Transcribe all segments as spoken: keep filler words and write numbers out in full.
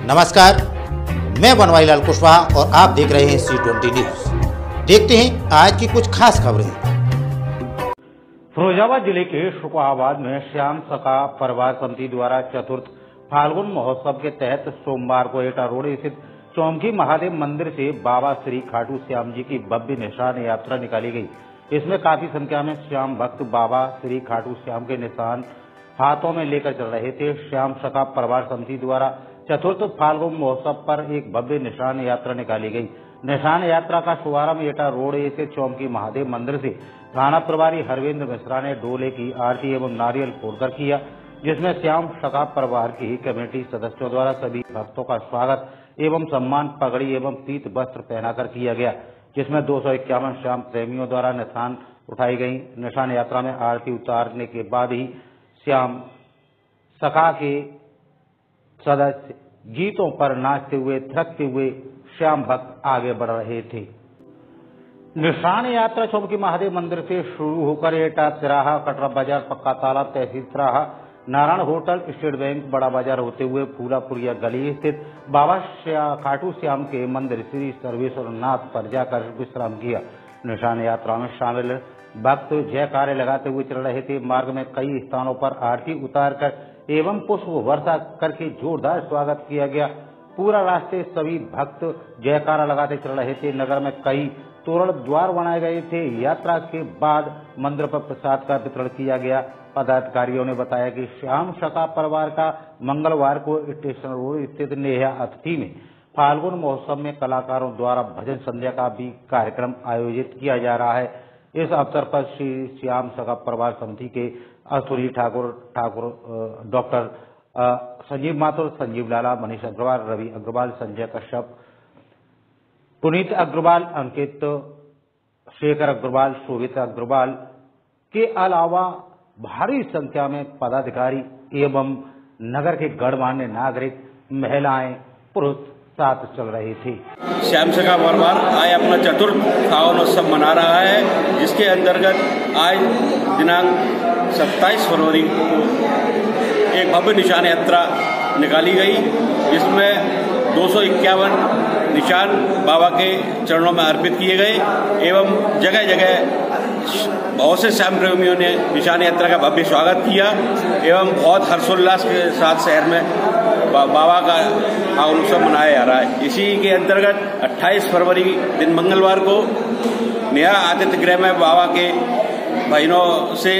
नमस्कार, मैं बनवारीलाल कुशवाहा और आप देख रहे हैं सी ट्वेंटी न्यूज। देखते हैं आज की कुछ खास खबरें। फिरोजाबाद जिले के शुकाबाद में श्याम सखा परिवार समिति द्वारा चतुर्थ फाल्गुन महोत्सव के तहत सोमवार को एटा रोड स्थित चौमुखी महादेव मंदिर से बाबा श्री खाटू श्याम जी की भव्य निशान यात्रा निकाली गई। इसमें काफी संख्या में श्याम भक्त बाबा श्री खाटू श्याम के निशान हाथों में लेकर चल रहे थे। श्याम सखा परिवार समिति द्वारा चतुर्थ फाल्गुन महोत्सव पर एक भव्य निशान यात्रा निकाली गई। निशान यात्रा का शुभारंभ एटा रोड से चौमुखी महादेव मंदिर से थाना प्रभारी हरविंद्र मिश्रा ने डोले की आरती एवं नारियल फोड़कर किया, जिसमें श्याम सखा परिवार की कमेटी सदस्यों द्वारा सभी भक्तों का स्वागत एवं सम्मान पगड़ी एवं पीत वस्त्र पहनाकर किया गया, जिसमें दो सौ इक्यावन श्याम प्रेमियों द्वारा निशान उठाई गई। निशान यात्रा में आरती उतारने के बाद ही श्याम सखा के सदस्य गीतों पर नाचते हुए थकते हुए श्याम भक्त आगे बढ़ रहे थे। निशान यात्रा चौमुखी महादेव मंदिर से शुरू होकर एटा तिराहा, कटरा बाजार, पक्का तालाब, तहसील तिराहा, नारायण होटल, स्टेट बैंक, बड़ा बाजार होते हुए फूलापुरिया गली स्थित बाबा खाटू श्याम के मंदिर श्री सर्वेश्वर नाथ पर जाकर विश्राम किया। निशान यात्रा में शामिल भक्त जयकारे लगाते हुए चल रहे थे। मार्ग में कई स्थानों पर आरती उतारकर एवं पुष्प वर्षा करके जोरदार स्वागत किया गया। पूरा रास्ते सभी भक्त जयकारा लगाते चल रहे थे। नगर में कई तोरण द्वार बनाए गए थे। यात्रा के बाद मंदिर पर प्रसाद का वितरण किया गया। पदाधिकारियों ने बताया कि श्याम सखा परिवार का मंगलवार को स्टेशन रोड स्थित नेहा अतिथि में फाल्गुन महोत्सव में कलाकारों द्वारा भजन संध्या का भी कार्यक्रम आयोजित किया जा रहा है। इस अवसर पर श्री श्याम सखा परिवार समिति के अस्तुरी ठाकुर ठाकुर डॉक्टर संजीव माथुर, संजीव लाला, मनीष अग्रवाल, रवि अग्रवाल, संजय कश्यप, पुनीत अग्रवाल, अंकित, शेखर अग्रवाल, शोभित अग्रवाल के अलावा भारी संख्या में पदाधिकारी एवं नगर के गणमान्य नागरिक, महिलाएं, पुरुष साथ चल रहे थे। श्याम सखा परिवार आज अपना चतुर्थ फाल्गुन उत्सव मना रहा है, जिसके अंतर्गत आज दिनांक सत्ताईस फरवरी एक भव्य निशान यात्रा निकाली गई, जिसमें दो सौ इक्यावन निशान बाबा के चरणों में अर्पित किए गए एवं जगह जगह बहुत से श्याम प्रेमियों ने निशान यात्रा का भव्य स्वागत किया एवं बहुत हर्षोल्लास के साथ शहर में बाबा का फाल्गुन उत्सव मनाया जा रहा है। इसी के अंतर्गत अट्ठाईस फरवरी दिन मंगलवार को नेहा आतिथ्य गृह में बाबा के बहनों से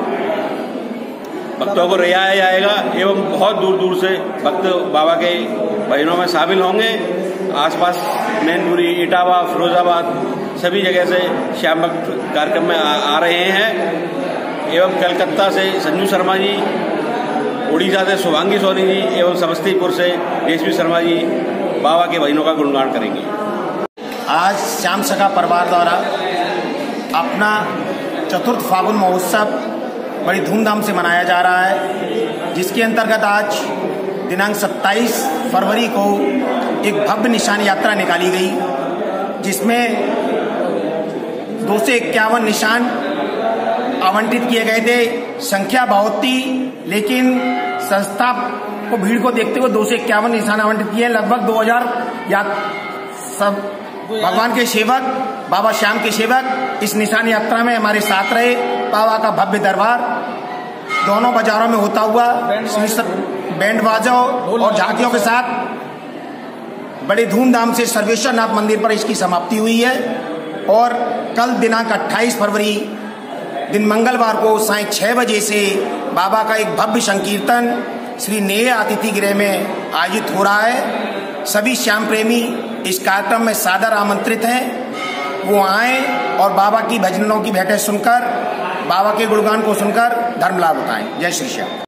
भक्तों को रियाया जाएगा एवं बहुत दूर दूर से भक्त बाबा के बहनों में शामिल होंगे। आसपास मैनपुरी, इटावा, फिरोजाबाद सभी जगह से श्याम भक्त कार्यक्रम में आ, आ रहे हैं एवं कलकत्ता से संजू शर्मा जी, उड़ीसा से शुभांगी सोनी जी एवं समस्तीपुर से रेशमी शर्मा जी बाबा के बहनों का गुणगान करेंगे। आज श्याम सखा परिवार द्वारा अपना चतुर्थ फाल्गुन महोत्सव बड़ी धूमधाम से मनाया जा रहा है, जिसके अंतर्गत आज दिनांक सत्ताईस फरवरी को एक भव्य निशान यात्रा निकाली गई, जिसमें दो सौ इक्यावन निशान आवंटित किए गए थे। संख्या बहुत थी, लेकिन संस्था को भीड़ को देखते हुए दो सौ इक्यावन निशान आवंटित किए। लगभग दो हजार या सब भगवान के सेवक, बाबा श्याम के सेवक इस निशान यात्रा में हमारे साथ रहे। बाबा का भव्य दरबार दोनों बाजारों में होता हुआ बैंड बाजों और झांकियों के साथ बड़े धूमधाम से सर्वेश्वर नाथ मंदिर पर इसकी समाप्ति हुई है और कल दिनांक अट्ठाईस फरवरी दिन मंगलवार को साय छह बजे से बाबा का एक भव्य संकीर्तन श्री नेहा अतिथि गृह में आयोजित हो रहा है। सभी श्याम प्रेमी इस कार्यक्रम में सादर आमंत्रित हैं। वो आए और बाबा की भजनों की भेंटें सुनकर, बाबा के गुणगान को सुनकर धर्म लाभ उठाएं। जय श्री श्याम।